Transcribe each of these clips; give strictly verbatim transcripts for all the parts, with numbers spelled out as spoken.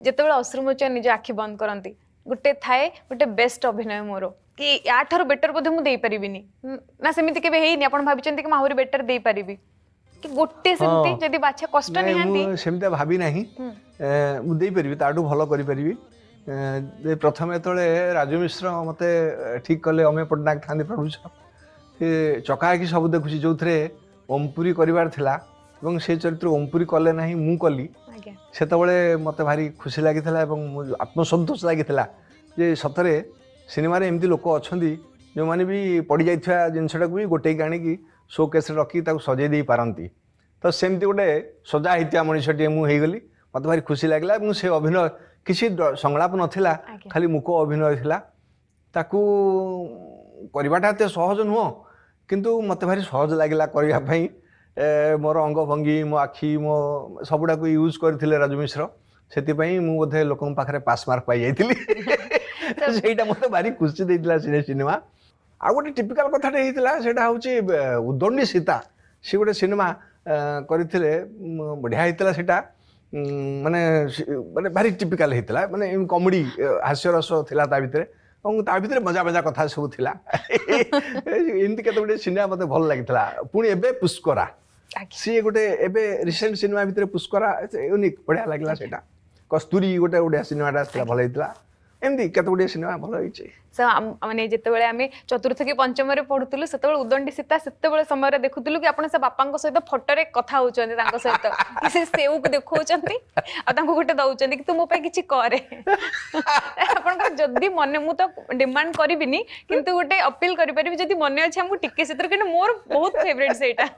जिते अश्रुमोचन निज आखि बंद करती गोटे थाए गोटे बेस्ट अभिनय मोर कि या ठार बेटर बोधे मुझे पारिनी ना सेमती केबे हेइनी आपण भाबिचंती कि माहुरी बेटर दे पारिबी कि गोटे सेमती जदी बाछा कष्ट निहांती सेमती भाबी नाही मु दे परिबी ताडू भलो करि परिबी प्रथम तले राजू मिश्र मते ठीक कले अमे पटनायक थांदी प्रोड्यूसर से चकाकी सब देखुची जो थे ओमपुरी करिवार थिला एवं से चरित्र ओमपुरी कले नाही मु कली सेतबळे मते भारी खुशी लागिथिला एवं आत्मसंतोष लागिथिला जे सतरे सिनेमा रे एमती लोक अछंदी जो माने भी पड़ी जाइथ्या जिनसटा को भी गोटे गाणी की शोकेस रखी ताको सजे दे पारंती तो सेमती गोटे सजा हित्या मनुष्यटे मु हेगली मते भारी खुशी लागला एवं से अभिनय किसी संलाप नथिला खाली मुख अभिनय थिला ताकू करवाटा एत सहज नुह किंतु मते भारी सहज लागला करबा पई मोर अंग भंगी मो आखि मो सबुडा को यूज करथिले राजू मिश्र सेति पई मु बोधे लोकन पाखरे पास मार्क पाई जाइथिली सेटा मते भारी खुशी देइतिला सिने सिनेमा आ गोटे टिपिकल कथाटे हेतिला सेटा होची उदंडी सीता से गोटे सिनेमा करथिले बढ़िया हेतिला सेटा माने माने भारी टिपिकल हेतिला माने कॉमेडी हास्य रस थिला ता भितरे और ता भितरे मजा मजा कथा सब थिला एमती केते गोटे सिनेमा मते भल लागितला पुणी एबे पुष्करा सी गोटे एबे रिसेंट सिनेमा भितरे पुष्करा यूनिक बढ़िया लागला सेटा कस्तूरी गोटे गोटे सिनेमाटा आसला भल हेतिला एमती केते गोटे सिनेमा भल होइचे सो माने जेतेबेले आमे चतुर्थ की पंचम रे पढुतलु सेतेबेले उदंडी सीता सेतेबेले समय रे देखुतलु कि आपण से बापांक सहित फोटो रे कथा होचंदी तांक सहित से सेउ को देखौचंदी आ तांको गोटे दउचंदी कि तू मो पे किछि करे आपण को जदी मने मु तो डिमांड करबिनी किंतु गोटे अपील करि परिबी जदी मने अछि हमहु टिके सेतर कि मोर बहुत फेवरेट सेटा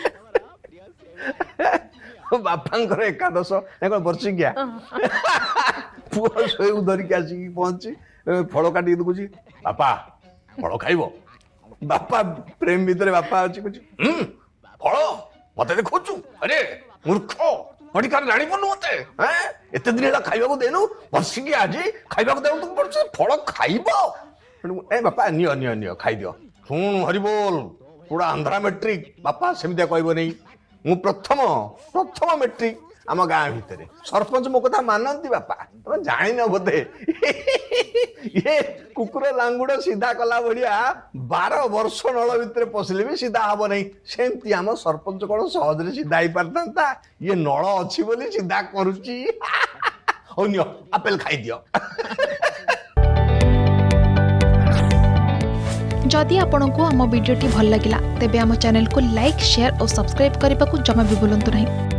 बापांकर एकादश बर्षी गया पुआ सोई धरिक आसिक पहुंची फल काटी देखुची बापा फल खाइब बापा प्रेम भितर बापा अच्छी कुछ फल मत देखु अरे मूर्ख अधिकार जाणीपनु मत एत दिन है खाइबा देनु बसिकी आज खाइबा देनु तुम पड़ फल खाइब ए बापा नियो नियो नियो खाई दियो शुण हरिबोल पूरा आंध्रा मेट्रिक बापा सेमतिया कहब नहीं मु प्रथम प्रथम मेट्रिक आम गाँ भितर सरपंच मो कथा मानती बापा तुम जान बोधे ये कुकुर लांगुड़ सीधा कला भाया बारह वर्ष नल भितर पशिले भी सीधा हम नहीं सेमती आम सरपंच कौन सहज सीधा ही पारता ये नल अच्छी बोली सीधा करुच्ची हो नियो आपेल खाई दियो जदि आपंक आम भिडी भल लगा तेब आम चैनल को लाइक शेयर और सब्सक्राइब करने को जमा भी भूलु नहीं।